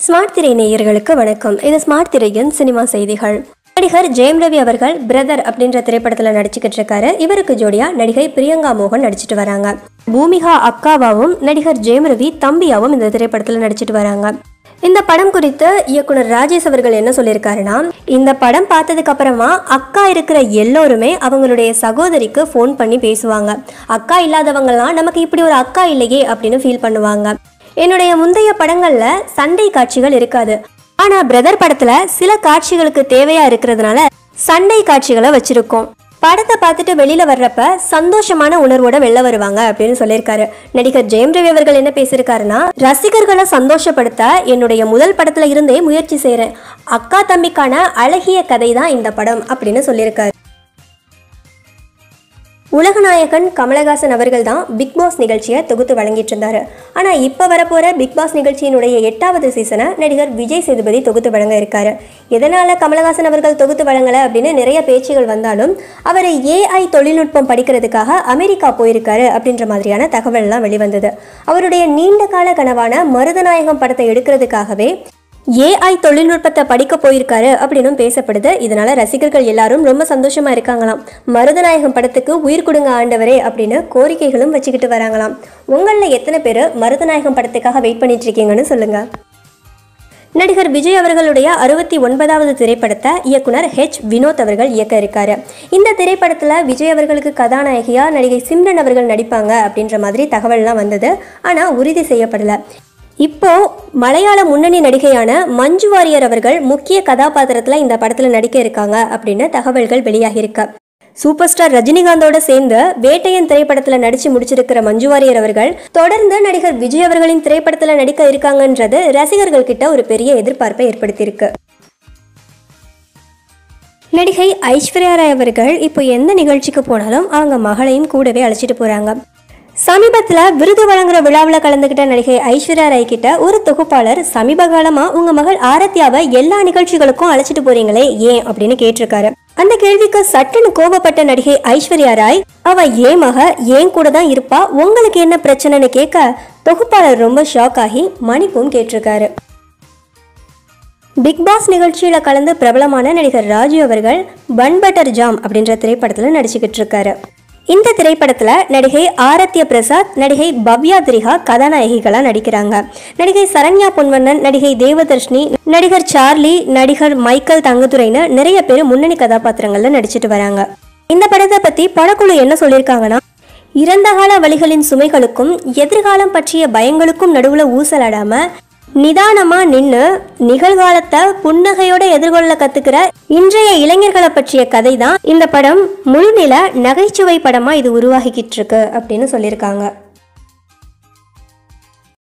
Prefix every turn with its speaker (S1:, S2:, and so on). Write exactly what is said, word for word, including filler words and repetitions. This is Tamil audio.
S1: ஸ்மார்ட் திரை நேயர்களுக்கு வணக்கம். இது ஸ்மார்ட் திரையின் சினிமா செய்திகள். நடிகர் ஜெயம் ரவி அவர்கள் பிரதர் அப்படின்ற திரைப்படத்தில் நடிச்சுக்கிட்டு இருக்காரு. இவருக்கு ஜோடியா நடிகை பிரியங்கா மோகன் நடிச்சிட்டு வராங்க. பூமிகா அக்காவாவும் நடிகர் ஜெயம் ரவி தம்பியாவும் இந்த திரைப்படத்தில் நடிச்சிட்டு வராங்க. இந்த படம் குறித்து இயக்குனர் ராஜேஷ் அவர்கள் என்ன சொல்லியிருக்காருன்னா, இந்த படம் பார்த்ததுக்கு அப்புறமா அக்கா இருக்கிற எல்லோருமே அவங்களுடைய சகோதரிக்கு ஃபோன் பண்ணி பேசுவாங்க. அக்கா இல்லாதவங்கலாம் நமக்கு இப்படி ஒரு அக்கா இல்லையே அப்படின்னு ஃபீல் பண்ணுவாங்க. என்னுடைய முந்தைய படங்கள்ல சண்டை காட்சிகள் இருக்காது, ஆனா பிரதர் படத்துல சில காட்சிகளுக்கு தேவையா இருக்கிறதுனால சண்டை காட்சிகளை வச்சிருக்கோம். படத்தை பார்த்துட்டு வெளியில வர்றப்ப சந்தோஷமான உணர்வோட வெளில வருவாங்க அப்படின்னு சொல்லியிருக்காரு. நடிகர் ஜெயம் ரவி அவர்கள் என்ன பேசியிருக்காருன்னா, ரசிகர்களை சந்தோஷப்படுத்த என்னுடைய முதல் படத்துல இருந்தே முயற்சி செய்யறேன். அக்கா தம்பிக்கான அழகிய கதை தான் இந்த படம் அப்படின்னு சொல்லியிருக்காரு. உலகநாயகன் கமலஹாசன் அவர்கள் தான் பிக் பாஸ் நிகழ்ச்சியை தொகுத்து வழங்கிட்டு இருந்தாரு. ஆனால் இப்போ வரப்போகிற பிக் பாஸ் நிகழ்ச்சியினுடைய எட்டாவது சீசனை நடிகர் விஜய் சேதுபதி தொகுத்து வழங்க இருக்காரு. எதனால் கமலஹாசன் அவர்கள் தொகுத்து வழங்கலை அப்படின்னு நிறைய பேச்சுகள் வந்தாலும் அவர் ஏஐ தொழில்நுட்பம் படிக்கிறதுக்காக அமெரிக்கா போயிருக்காரு அப்படின்ற மாதிரியான தகவல்லாம் வெளிவந்தது. அவருடைய நீண்ட கால கனவான மருதநாயகம் படத்தை எடுக்கிறதுக்காகவே ஏஐ தொழில்நுட்பத்தை படிக்க போயிருக்காரு அப்படின்னு பேசப்படுது. இதனால ரசிகர்கள் எல்லாரும் ரொம்ப சந்தோஷமா இருக்காங்களாம். மருதநாயகம் படத்துக்கு உயிர் கொடுங்க ஆண்டவரே அப்படின்னு கோரிக்கைகளும் வச்சுக்கிட்டு வராங்களாம். உங்களில் எத்தனை பேர் மருதநாயகம் படத்துக்காக வெயிட் பண்ணிட்டு இருக்கீங்கன்னு சொல்லுங்க. நடிகர் விஜய் அவர்களுடைய அறுபத்தி ஒன்பதாவது திரைப்படத்தை இயக்குனர் ஹெச் வினோத் அவர்கள் இயக்க இருக்காரு. இந்த திரைப்படத்தில் விஜய் அவர்களுக்கு கதாநாயகியா நடிகை சிம்ரன் அவர்கள் நடிப்பாங்க அப்படின்ற மாதிரி தகவல்லாம் வந்தது. ஆனால் உறுதி செய்யப்படலை. இப்போ மலையாள முன்னணி நடிகையான மஞ்சு வாரியர் அவர்கள் முக்கிய கதாபாத்திரத்தில் இந்த படத்தில் நடிக்க இருக்காங்க அப்படின்னு தகவல்கள் வெளியாகியிருக்க. சூப்பர் ஸ்டார் ரஜினிகாந்தோட சேர்ந்து வேட்டையன் திரைப்படத்தில் நடிச்சு முடிச்சிருக்கிற மஞ்சு வாரியர் அவர்கள் தொடர்ந்து நடிகர் விஜய் அவர்களின் திரைப்படத்தில் நடிக்க இருக்காங்கன்றது ரசிகர்கள் கிட்ட ஒரு பெரிய எதிர்பார்ப்பை ஏற்படுத்தியிருக்கு. நடிகை ஐஸ்வர்யா ராய் அவர்கள் இப்போ எந்த நிகழ்ச்சிக்கு போனாலும் அவங்க மகளையும் கூடவே அழைச்சிட்டு போறாங்க. சமீபத்தில் விருது வழங்குற விழாவில் கலந்துக்கிட்ட நடிகை ஐஸ்வர்யா ராய் கிட்ட ஒரு தொகுப்பாளர் சமீப காலமா உங்க மகள் ஆரத்யாவை எல்லா நிகழ்ச்சிகளுக்கும் அழைச்சிட்டு போறீங்களே ஏன் அப்படின்னு கேட்டிருக்காரு. அந்த கேள்விக்கு சட்டுன்னு கோபப்பட்ட நடிகை ஐஸ்வர்யா ராய், அவ ஏன் மக ஏன் கூட தான் இருப்பா, உங்களுக்கு என்ன பிரச்சனைன்னு கேட்க தொகுப்பாளர் ரொம்ப ஷாக் ஆகி மன்னிப்பும் கேட்டிருக்காரு. பிக் பாஸ் நிகழ்ச்சியில கலந்து பிரபலமான நடிகர் ராஜு அவர்கள் பன் பட்டர் ஜாம் அப்படின்ற திரைப்படத்துல நடிச்சுக்கிட்டு இருக்காரு. இந்த திரைப்படத்தில் நடிகை ஆரத்யா பிரசாத், நடிகை பவ்யா திரிகா கதாநாயகிகளாக நடிக்கிறாங்க. நடிகை சரண்யா பொன்வண்ணன், நடிகை தேவதர்ஷினி, நடிகர் சார்லி, நடிகர் மைக்கேல் தங்கதுரைன்னு நிறைய பேர் முன்னணி கதாபாத்திரங்களில் நடிச்சிட்டு வராங்க. இந்த படத்தை பற்றி படக்குழு என்ன சொல்லியிருக்காங்கன்னா, இறந்த கால வழிகளின் சுமைகளுக்கும் எதிர்காலம் பற்றிய பயங்களுக்கும் நடுவில் ஊசலாடாம நிதானமா நின்று நிகழ்காலத்தை புன்னகையோட எதிர்கொள்ள கத்துக்கிற இன்றைய இளைஞர்களை பற்றிய கதை தான் இந்த படம். முழுநில நகைச்சுவை படமா இது உருவாகிக்கிட்டு இருக்கு அப்படின்னு சொல்லியிருக்காங்க.